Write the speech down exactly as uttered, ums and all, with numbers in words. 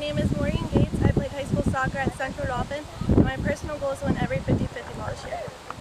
name is Maureen Gates. I played high school soccer at Central Dauphin, and my personal goal is to win